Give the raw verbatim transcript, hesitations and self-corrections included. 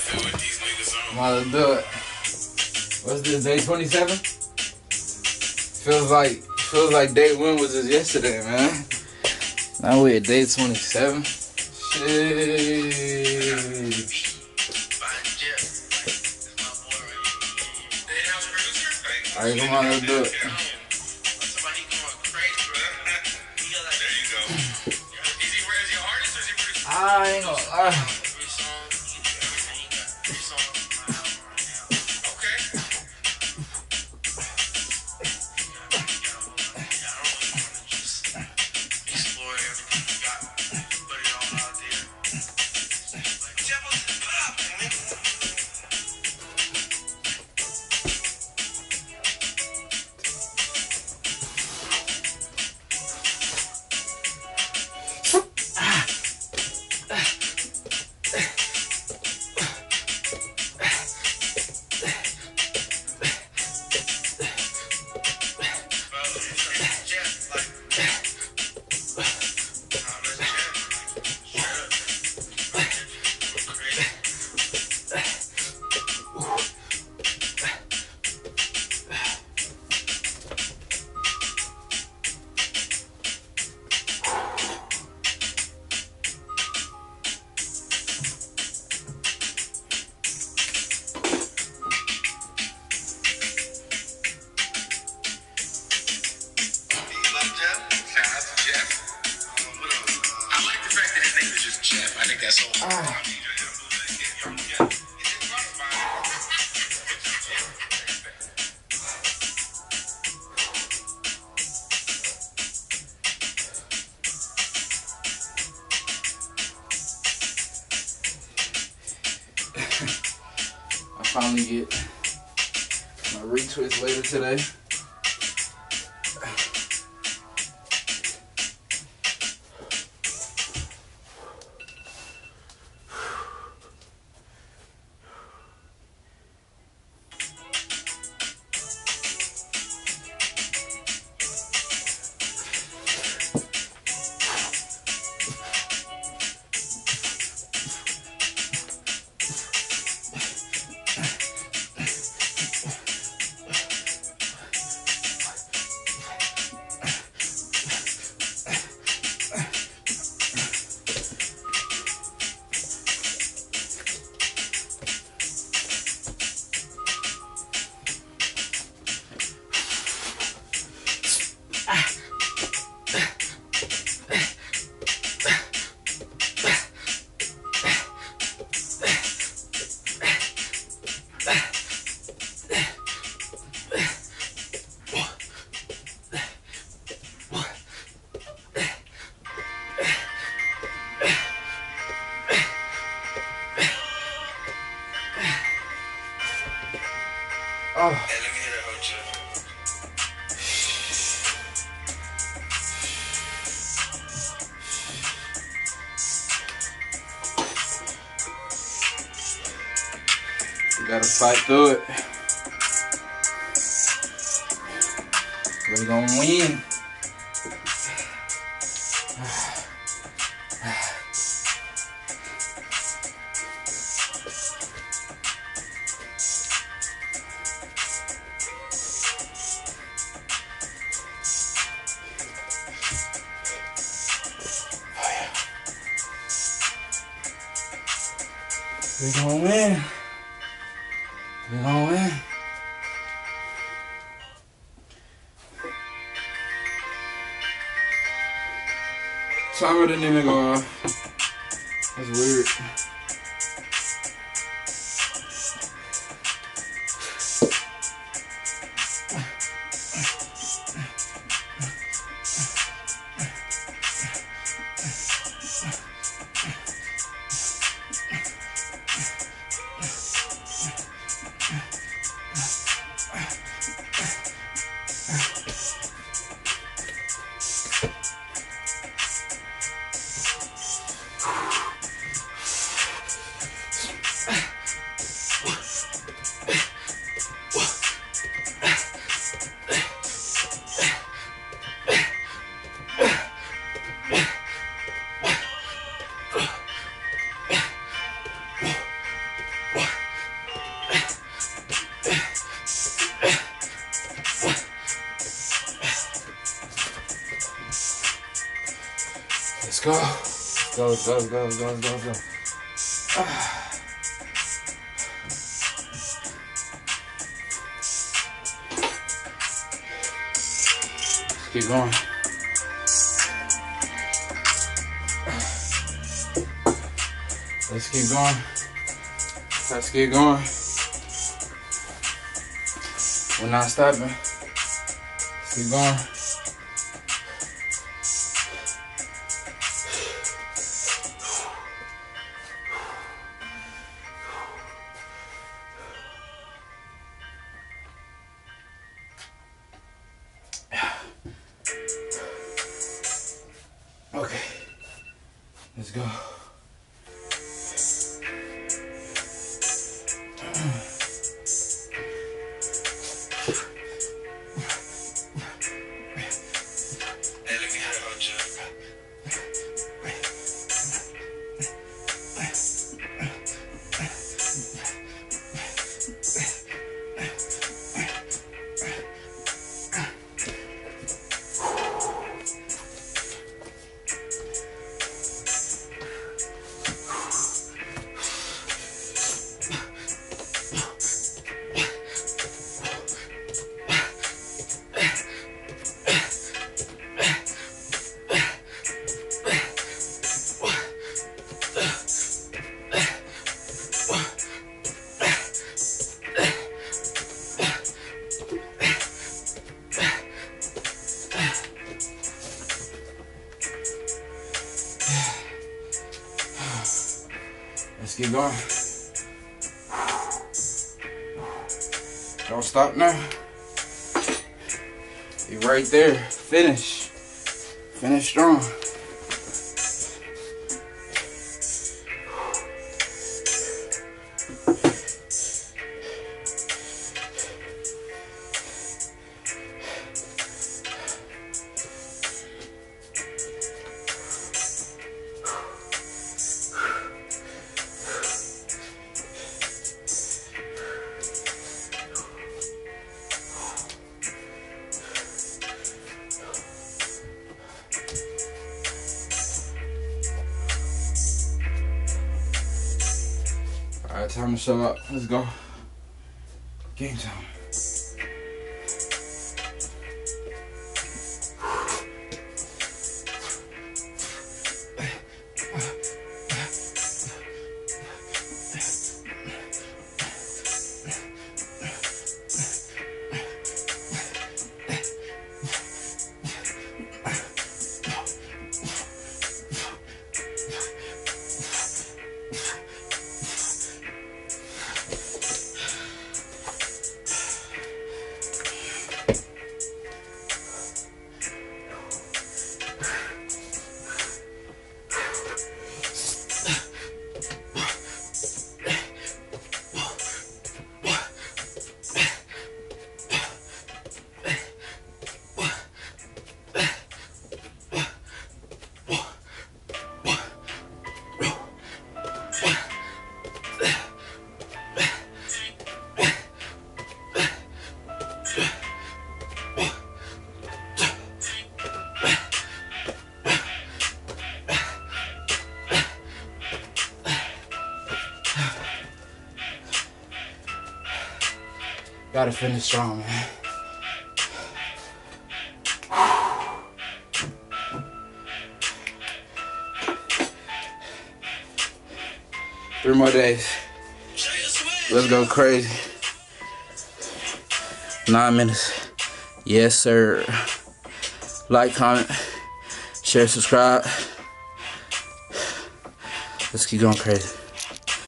I'm about to do it. What's this, day twenty-seven? Feels like, feels like day one was just yesterday, man. Now we at day twenty-seven. Shit. Alright, come on, let's do it. I ain't gonna lie. I finally get my retwist later today. Oh. Hey, let me hear that whole shit. We gotta fight through it. We're gonna win. We gonna win. We gonna win. Timer didn't even go off. That's weird. go. Let's go, let's go, let's go, let's go, let's go, let's go. Ah. Let's keep going. Let's keep going. Let's keep going. We're not stopping. Let's keep going. Okay, let's go. Let's keep going. Don't stop now. You right there. Finish. Finish strong. Alright, time to show up. Let's go. Game time. Gotta finish strong, man. Three more days. Let's go crazy. Nine minutes. Yes, sir. Like, comment, share, subscribe. Let's keep going crazy.